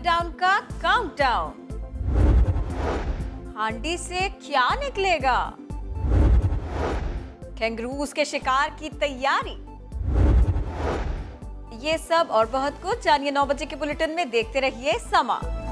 Lockdown का countdown. हांडी से क्या निकलेगा? कैंगरूज के शिकार की तैयारी। ये सब और बहुत कुछ जानिए 9 बजे के बुलेटिन में। देखते रहिए समा।